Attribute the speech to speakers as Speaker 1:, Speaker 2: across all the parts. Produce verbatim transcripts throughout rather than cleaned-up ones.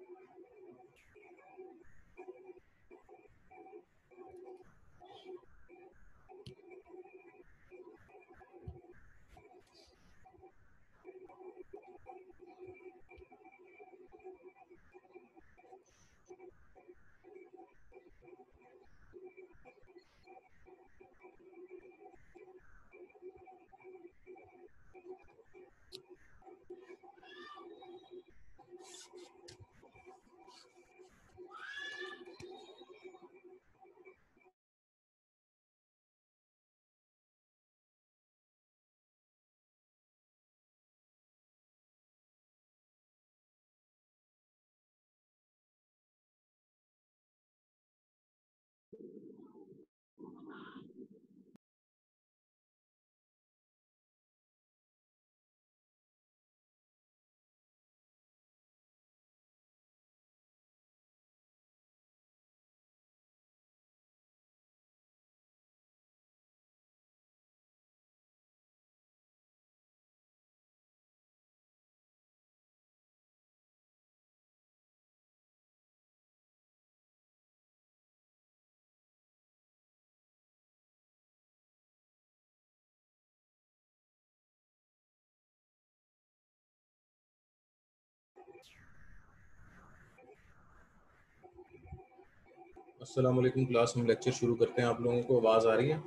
Speaker 1: अस्सलाम वालेकुम क्लास, हम लेक्चर शुरू करते हैं। आप लोगों को आवाज़ आ रही है?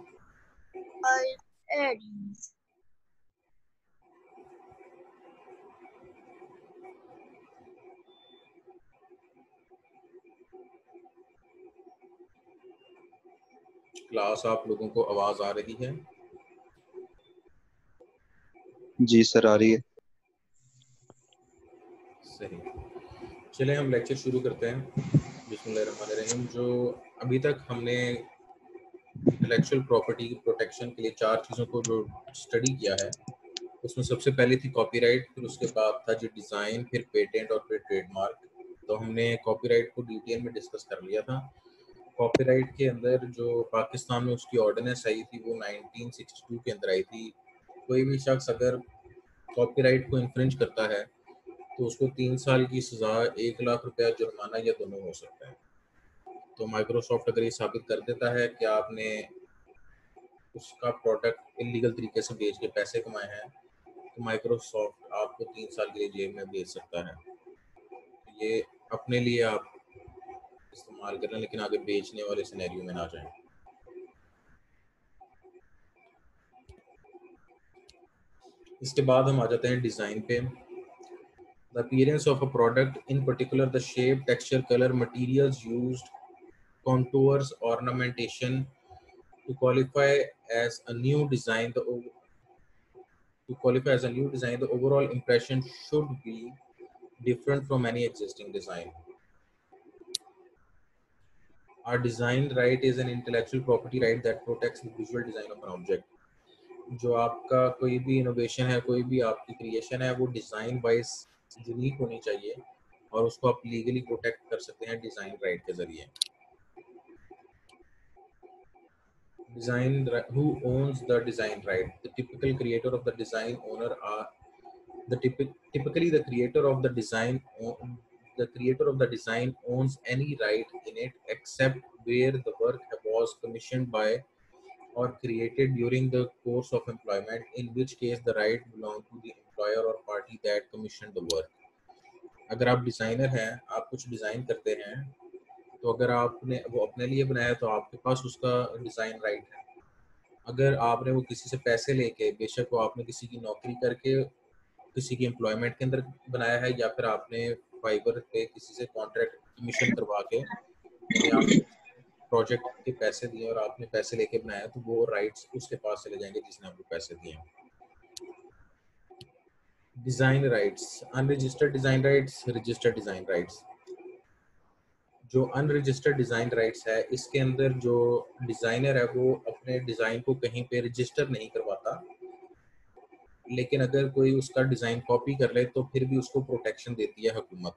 Speaker 1: क्लास, आप लोगों को आवाज़ आ रही है?
Speaker 2: जी सर, आ रही है।
Speaker 1: सही, चलें हम लेक्चर शुरू करते हैं। बिस्मिल्लाहिर्रहमानिर्रहीम। जो अभी तक हमने इंटेलेक्चुअल प्रॉपर्टी की प्रोटेक्शन के लिए चार चीज़ों को जो स्टडी किया है, उसमें सबसे पहली थी कॉपीराइट, फिर उसके बाद था जो डिज़ाइन, फिर पेटेंट और फिर ट्रेडमार्क। तो हमने कॉपीराइट को डिटेल में डिस्कस कर लिया था। कॉपीराइट के अंदर जो पाकिस्तान में उसकी ऑर्डिनेंस आई थी वो नाइनटीन सिक्सटी टू के अंदर आई थी। कोई भी शख्स अगर कॉपीराइट को इन्फ्रिंज करता है तो उसको तीन साल की सज़ा, एक लाख रुपया जुर्माना या दोनों हो सकता है। तो माइक्रोसॉफ्ट अगर ये साबित कर देता है कि आपने उसका प्रोडक्ट इलीगल तरीके से बेच के पैसे कमाए हैं, तो माइक्रोसॉफ्ट आपको तीन साल के लिए जेल में भेज सकता है। ये अपने लिए आप इस्तेमाल करें, लेकिन आगे बेचने वाले सिनेरियो में ना जाएं। इसके बाद हम आ जाते हैं डिज़ाइन पे। The appearance of a product, in particular the shape, texture, color, materials used, contours, ornamentation, to qualify as a new design, the to qualify as a new design, the overall impression should be different from any existing design. Our design right is an intellectual property right that protects the visual design of an object. जो आपका कोई भी innovation है, कोई भी आपकी creation है, वो डिज़ाइन वाइज यूनिक होनी चाहिए और उसको आप लीगली प्रोटेक्ट कर सकते हैं डिज़ाइन राइट के ज़रिए। Design, who owns the design right? The typical creator of the design owner are the typic, typically the creator of the design the creator of the design owns any right in it except where the work was commissioned by or created during the course of employment, in which case the right belong to the employer or party that commissioned the work. अगर आप designer हैं, आप कुछ design करते हैं, तो अगर आपने वो अपने लिए बनाया तो आपके पास उसका डिज़ाइन राइट है। अगर आपने वो किसी से पैसे लेके, बेशक वो आपने किसी की नौकरी करके किसी की एम्प्लॉयमेंट के अंदर बनाया है, या फिर आपने फाइबर पे किसी से कॉन्ट्रैक्ट कमीशन करवा के, यानी आपने प्रोजेक्ट के पैसे दिए और आपने पैसे लेके बनाया, तो वो राइट्स उसके पास चले जाएंगे जिसने आपको पैसे दिए। Design rights, unregistered design rights, registered design rights. जो अनरजिस्टर्ड डिज़ाइन राइट्स है, इसके अंदर जो डिज़ाइनर है वो अपने डिज़ाइन को कहीं पे रजिस्टर नहीं करवाता, लेकिन अगर कोई उसका डिज़ाइन कॉपी कर ले तो फिर भी उसको प्रोटेक्शन देती है हुकूमत।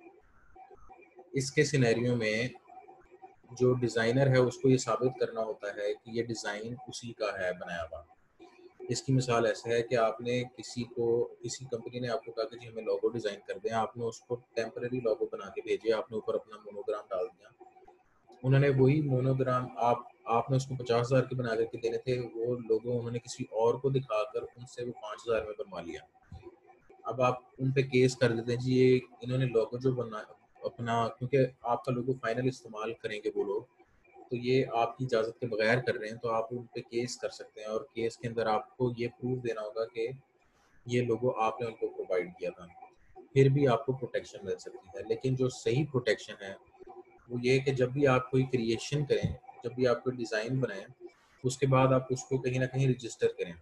Speaker 1: इसके सिनेरियो में जो डिज़ाइनर है उसको ये साबित करना होता है कि ये डिज़ाइन उसी का है बनाया हुआ। इसकी मिसाल ऐसे है कि आपने किसी को किसी कंपनी ने आपको कहा कि जी हमें लोगो डिज़ाइन कर दें, आपने उसको टेम्परेरी लोगो बना के भेजे, आपने ऊपर अपना मोनोग्राम डाल दिया, उन्होंने वही मोनोग्राम आप आपने उसको पचास हज़ार के बना करके देने थे, वो लोगो उन्होंने किसी और को दिखाकर उनसे वो पाँच हज़ार में बनवा लिया। अब आप उन पे केस कर देते हैं जी ये इन्होंने लोगो जो बना अपना, क्योंकि आपका लोगो फाइनल इस्तेमाल करेंगे वो लोग, तो ये आपकी इजाज़त के बगैर कर रहे हैं, तो आप उन पे केस कर सकते हैं और केस के अंदर आपको ये प्रूफ देना होगा कि ये लोगो आपने उनको प्रोवाइड किया था, फिर भी आपको प्रोटेक्शन मिल सकती है। लेकिन जो सही प्रोटेक्शन है वो ये है कि जब भी आप कोई क्रिएशन करें, जब भी आप कोई डिज़ाइन बनाएं, उसके बाद आप उसको कहीं ना कहीं रजिस्टर करें।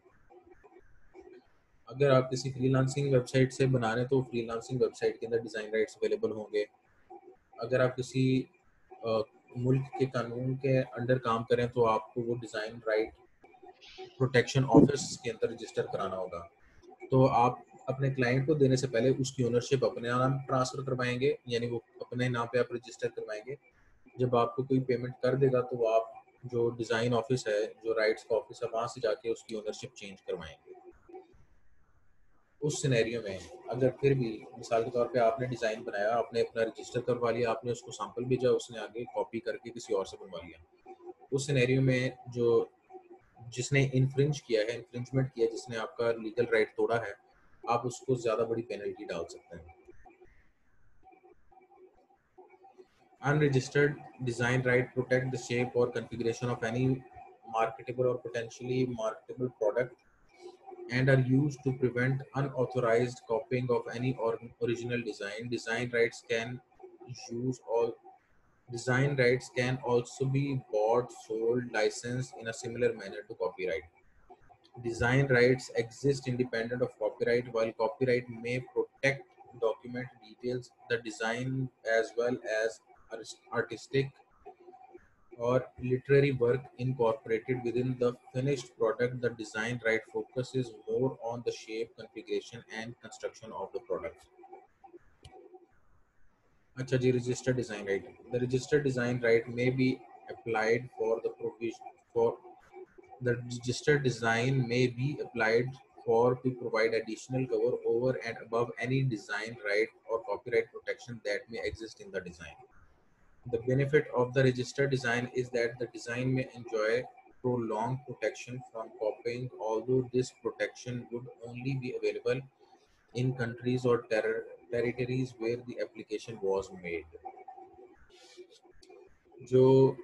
Speaker 1: अगर आप किसी फ्रीलांसिंग वेबसाइट से बना रहे हैं तो फ्रीलांसिंग वेबसाइट के अंदर डिज़ाइन राइट्स अवेलेबल होंगे। अगर आप किसी अ, मुल्क के कानून के अंडर काम करें तो आपको वो डिज़ाइन राइट प्रोटेक्शन ऑफिस के अंदर रजिस्टर कराना होगा। तो आप अपने क्लाइंट को देने से पहले उसकी ओनरशिप अपने नाम ट्रांसफ़र करवाएंगे, यानी वो अपने नाम पे आप रजिस्टर करवाएंगे। जब आपको कोई पेमेंट कर देगा तो आप जो डिज़ाइन ऑफिस है, जो राइट्स का ऑफिस है, वहाँ से जाके उसकी ओनरशिप चेंज करवाएंगे। उस सिनेरियो में अगर फिर भी मिसाल के तौर पे आपने डिज़ाइन बनाया, आपने अपना रजिस्टर करवा लिया, आपने उसको सैंपल भेजा, उसने आगे कॉपी करके किसी और से बनवा लिया। उस सिनेरियो में जो जिसने इन्फ्रिंज किया है, इन्फ्रिंजमेंट किया है, जिसने आपका लीगल राइट तोड़ा है, आप उसको ज़्यादा बड़ी पेनल्टी डाल सकते हैं। Unregistered design right protect the shape or configuration of any marketable or potentially marketable product and are used to prevent unauthorized copying of any or original design. Design rights can use all design rights can also be bought, sold, licensed in a similar manner to copyright. Design rights exist independent of copyright, while copyright may protect document details, the design as well as artistic or literary work incorporated within the finished product. The design right focuses more on the shape, configuration, and construction of the product. अच्छा जी, registered design right. The registered design right may be applied for the provision for the registered design may be applied for to provide additional cover over and above any design right or copyright protection that may exist in the design. The benefit of the registered design is that the design may enjoy prolonged protection from copying, although this protection would only be available in countries or ter- territories where the application was made. जो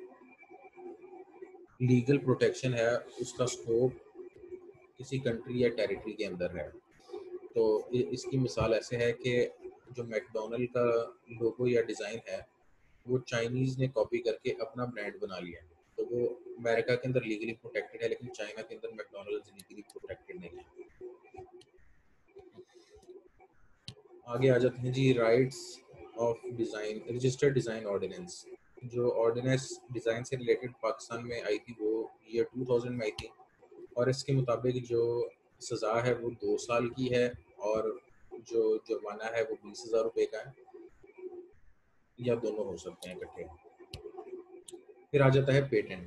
Speaker 1: legal protection है उसका scope किसी country या territory के अंदर है। तो इ- इसकी मिसाल ऐसे है कि जो मैकडोनल्ड का लोगो या डिज़ाइन है वो चाइनीज़ ने कॉपी करके अपना ब्रांड बना लिया है, तो वो अमेरिका के अंदर लीगली प्रोटेक्टेड है, लेकिन चाइना के अंदर मैकडोनल्ड्स लीगली प्रोटेक्टेड नहीं है। आगे आ जाते हैं जी, rights of design registered design ordinance. जो ऑर्डिनेंस डिज़ाइन से रिलेटेड पाकिस्तान में आई थी वो ईयर टू थाउजेंड में आई थी, और इसके मुताबिक जो सज़ा है वो दो साल की है और जो जुर्माना है वो बीस हज़ार रुपये का है, या दोनों हो सकते हैं इकट्ठे। फिर आ जाता है patent.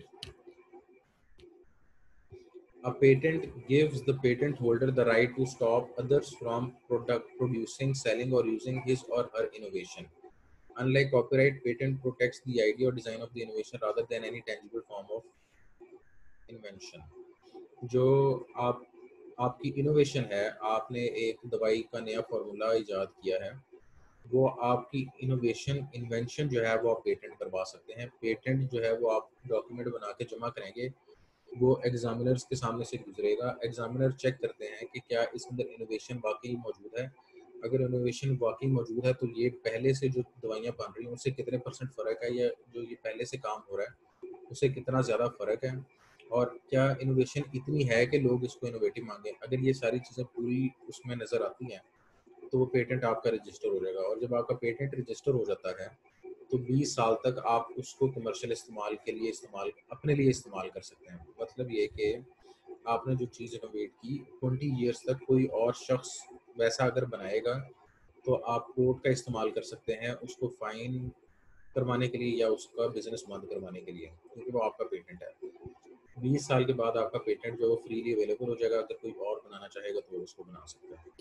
Speaker 1: A patent gives the patent holder the right to stop others from product producing, selling, or using his or her innovation. Unlike copyright, patent protects the idea or design of the innovation rather than any tangible form of invention. जो आप आपकी innovation है, आपने एक दवाई का नया formula इजाद किया है, वो आपकी इनोवेशन इन्वेंशन जो है वो आप पेटेंट करवा सकते हैं। पेटेंट जो है वो आप डॉक्यूमेंट बना के जमा करेंगे, वो एग्जामिनर्स के सामने से गुजरेगा। एग्जामिनर चेक करते हैं कि क्या इसके अंदर इनोवेशन वाकई मौजूद है। अगर इनोवेशन वाकई मौजूद है तो ये पहले से जो दवाइयाँ बन रही हैं उससे कितने परसेंट फ़र्क है, या जो ये पहले से काम हो रहा है उससे कितना ज़्यादा फ़र्क है, और क्या इनोवेशन इतनी है कि लोग इसको इनोवेटिव मांगें। अगर ये सारी चीज़ें पूरी उसमें नज़र आती हैं तो वो पेटेंट आपका रजिस्टर हो जाएगा, और जब आपका पेटेंट रजिस्टर हो जाता है तो बीस साल तक आप उसको कमर्शियल इस्तेमाल के लिए इस्तेमाल अपने लिए इस्तेमाल कर सकते हैं। मतलब ये कि आपने जो चीज़ इनोवेट की ट्वेंटी ईयर्स तक कोई और शख्स वैसा अगर बनाएगा तो आप कोर्ट का इस्तेमाल कर सकते हैं उसको फाइन करवाने के लिए या उसका बिजनेस बंद करवाने के लिए, क्योंकि वो आपका पेटेंट है। बीस साल के बाद आपका पेटेंट जो फ्रीली अवेलेबल हो जाएगा, अगर कोई और बनाना चाहेगा तो वो उसको बना सकता है।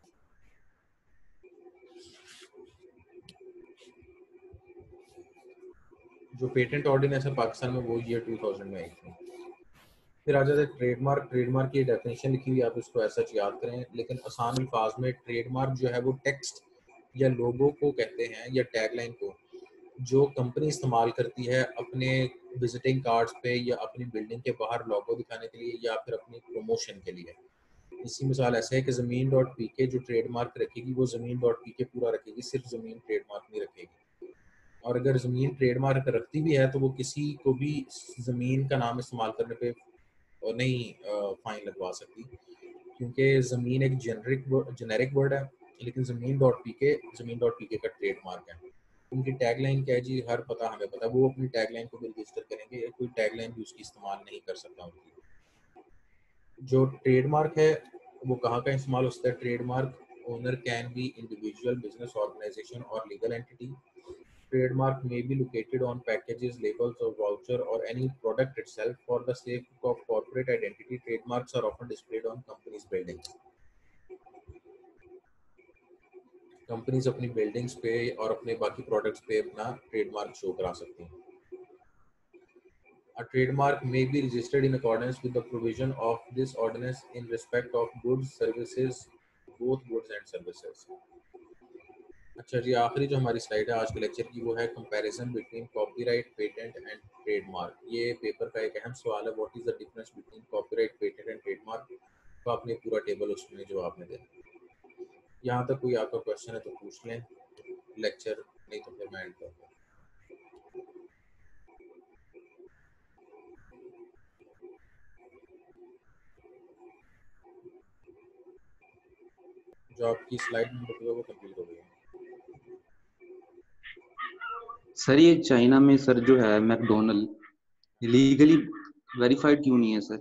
Speaker 1: जो पेटेंट ऑर्डिनेंस है पाकिस्तान में वो ईयर टू थाउज़ेंड में आई थी। फिर आ जाता है ट्रेडमार्क। ट्रेडमार्क की डेफिनेशन लिखी हुई, आप इसको ऐसा याद करें, लेकिन आसान अल्फाज में ट्रेडमार्क जो है वो टेक्स्ट या लोगो को कहते हैं या टैगलाइन को, जो कंपनी इस्तेमाल करती है अपने विजिटिंग कार्ड्स पे या अपनी बिल्डिंग के बाहर लोगो दिखाने के लिए या फिर अपनी प्रमोशन के लिए। इसी मिसाल ऐसे है कि ज़मीन डॉट पी के जो ट्रेडमार्क रखेगी वो ज़मीन डॉट पी के पूरा रखेगी, सिर्फ ज़मीन ट्रेडमार्क नहीं रखेगी। और अगर ज़मीन ट्रेडमार्क रखती भी है तो वो किसी को भी ज़मीन का नाम इस्तेमाल करने पे नहीं फाइन लगवा सकती, क्योंकि ज़मीन एक जेनरिक जेनेरिक वर्ड है, लेकिन ज़मीन डॉट पी के ज़मीन डॉट पी के का ट्रेडमार्क है। उनकी टैगलाइन क्या है जी, हर पता हमें पता, वो अपनी टैगलाइन को भी रजिस्टर करेंगे, कोई टैगलाइन भी उसकी इस्तेमाल नहीं कर सकता उनकी। जो ट्रेडमार्क है वो कहाँ का इस्तेमाल होता है? Trademark owner can be individual, business organisation और legal entity. Trademark may be located on packages, labels, or voucher, or any product itself. For the sake of corporate identity, trademarks are often displayed on companies' buildings. Companies अपनी buildings पे और अपने बाकी products पे अपना trademark show करा सकती हैं. A trademark may be registered in accordance with the provision of this ordinance in respect of goods, services, both goods and services. अच्छा जी, आखिरी जो हमारी स्लाइड है आज के लेक्चर की वो है comparison between copyright, patent and trademark. ये पेपर का एक अहम सवाल है, what is the difference between copyright, patent and trademark. तो आपने पूरा टेबल उसमें जवाब में देना। यहाँ तक कोई आपका क्वेश्चन है तो पूछ लें लेक्चर, नहीं तो फिर मैं एंड करूँगा। जो आपकी स्लाइड नंबर टू है वो कंप्लीट हो गई है।
Speaker 2: सर ये चाइना में सर जो है मैकडोनल्ड लीगली वेरीफाइड क्यों नहीं है सर?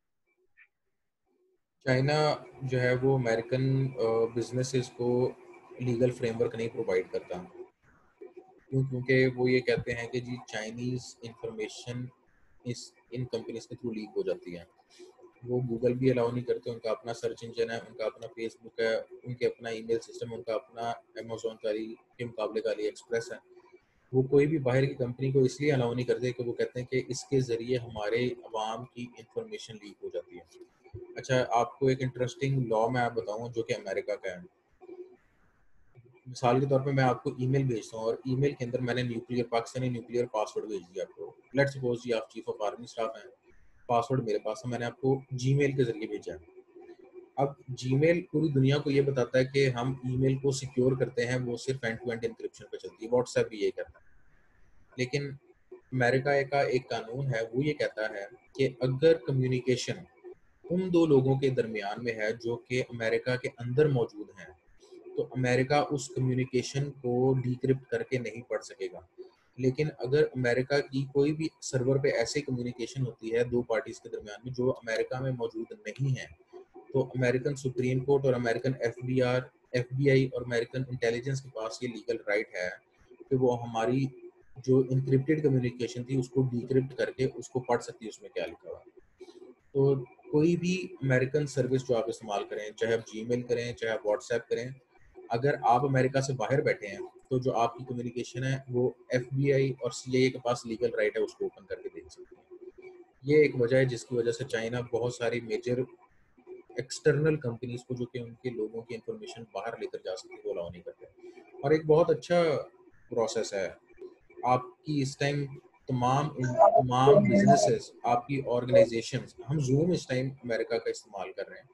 Speaker 1: चाइना जो है वो अमेरिकन बिजनेसेस को लीगल फ्रेमवर्क नहीं प्रोवाइड करता, क्यों? क्योंकि वो ये कहते हैं कि जी चाइनीज़ इंफॉर्मेशन इस इन कंपनीज के थ्रू लीक हो जाती है। वो गूगल भी अलाउ नहीं करते, उनका अपना सर्च इंजन है, उनका अपना फेसबुक है, उनके अपना ईमेल सिस्टम, उनका अपना अमेजोन का के मुकाबले का अली एक्सप्रेस है। वो कोई भी बाहर की कंपनी को इसलिए अलाउ नहीं करते कि वो कहते हैं कि इसके ज़रिए हमारे अवाम की इंफॉर्मेशन लीक हो जाती है। अच्छा, आपको एक इंटरेस्टिंग लॉ मैं आप बताऊँ जो कि अमेरिका का है। मिसाल के तौर पे मैं आपको ईमेल भेजता हूँ और ईमेल के अंदर मैंने न्यूक्लियर पाकिस्तानी न्यूक्लियर पासवर्ड भेज दिया आपको। लेट्स सपोज जी आप चीफ ऑफ आर्मी स्टाफ हैं, पासवर्ड मेरे पास है, मैंने आपको जीमेल के जरिए भेजा है। अब जीमेल पूरी दुनिया को ये बताता है कि हम ईमेल को सिक्योर करते हैं, वो सिर्फ एंड टू एंड एन्क्रिप्शन पे चलती है। व्हाट्सएप भी ये करता है। लेकिन अमेरिका का एक कानून है, वो ये कहता है कि अगर कम्युनिकेशन उन दो लोगों के दरमियान में है जो कि अमेरिका के अंदर मौजूद हैं, तो अमेरिका उस कम्युनिकेशन को डिक्रिप्ट करके नहीं पढ़ सकेगा। लेकिन अगर अमेरिका की कोई भी सर्वर पे ऐसी कम्युनिकेशन होती है दो पार्टीज के दरमियान में जो अमेरिका में मौजूद नहीं है, तो अमेरिकन सुप्रीम कोर्ट और अमेरिकन एफबीआर एफबीआई और अमेरिकन इंटेलिजेंस के पास ये लीगल राइट है कि वो हमारी जो इनक्रिप्टेड कम्युनिकेशन थी उसको डिक्रिप्ट करके उसको पढ़ सकती है उसमें क्या लिखा हुआ है। तो कोई भी अमेरिकन सर्विस जो आप इस्तेमाल करें, चाहे आप जीमेल करें, चाहे आप व्हाट्सएप करें, अगर आप अमेरिका से बाहर बैठे हैं तो जो आपकी कम्युनिकेशन है वो एफबीआई और सीआईए के पास लीगल राइट है उसको ओपन करके देख सकते हैं। ये एक वजह है जिसकी वजह से चाइना बहुत सारी मेजर एक्सटर्नल कंपनीज को जो कि उनके लोगों की इंफॉर्मेशन बाहर लेकर जा सकती है वो अलाउ नहीं करते। और एक बहुत अच्छा प्रोसेस है आपकी इस टाइम तमाम तमाम बिजनेसेस, आपकी ऑर्गेनाइजेशंस, हम जूम इस टाइम अमेरिका का इस्तेमाल कर रहे हैं,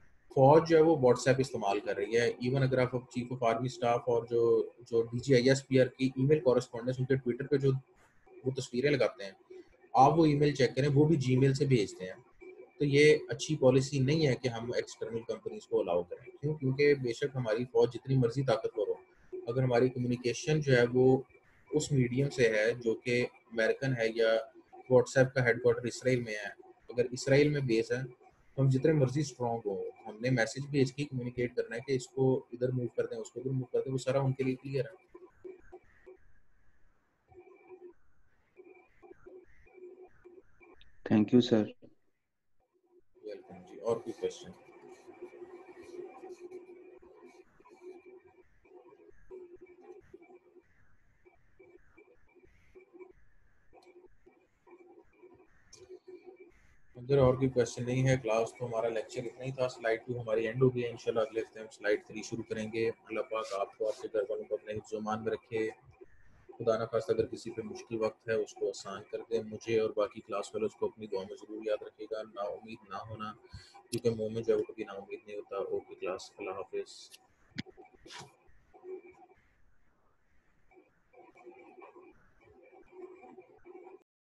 Speaker 1: फौज जो है वो व्हाट्सएप इस्तेमाल कर रही है। इवन अगर आप चीफ ऑफ आर्मी स्टाफ और जो जो डीजीआईएसपीआर की ईमेल कॉरेस्पॉन्डेंस उनके ट्विटर पे जो वो तस्वीरें लगाते हैं, आप वो ईमेल चेक करें, वो भी जीमेल से भेजते हैं। तो ये अच्छी पॉलिसी नहीं है कि हम एक्सटर्नल कंपनीज को अलाउ करें। क्यों? क्योंकि बेशक हमारी फौज जितनी मर्जी ताकतवर हो, अगर हमारी कम्युनिकेशन जो है वो उस मीडियम से है जो कि अमेरिकन है या व्हाट्सएप का हेडक्वार्टर इसराइल में है, अगर इसराइल में बेस है तो हम जितने मर्जी स्ट्रॉन्ग हो, हमने मैसेज भेज के कम्युनिकेट करना है कि इसको इधर मूव कर दें, उसको इधर मूव कर दें, वो सारा उनके लिए क्लियर है।
Speaker 2: Thank you sir.
Speaker 1: वेलकम जी। और कोई क्वेश्चन? अगर और कोई क्वेश्चन नहीं है, क्लास तो हमारा लेक्चर इतना ही था। स्लाइड टू हमारी एंड हो गई है। इंशाल्लाह अगले हफ्ते हम स्लाइड थ्री शुरू करेंगे। अल्लाह पाक आपको, आपके घर वालों को अपने हिफ्ज़-ओ-मान में रखे। खुदा न खास्ता अगर किसी पे मुश्किल वक्त है उसको आसान कर दे। मुझे और बाकी क्लास वालों को अपनी दुआ में ज़रूर याद रखिएगा। नाउम्मीद ना होना, क्योंकि मोमिन जो है वो कभी नाउम्मीद नहीं होता। ओके क्लास, अल्लाह हाफिज़।